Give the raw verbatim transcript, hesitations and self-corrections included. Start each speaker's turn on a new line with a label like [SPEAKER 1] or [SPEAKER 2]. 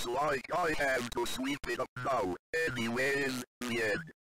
[SPEAKER 1] Looks like I have to sweep it up now. Anyway,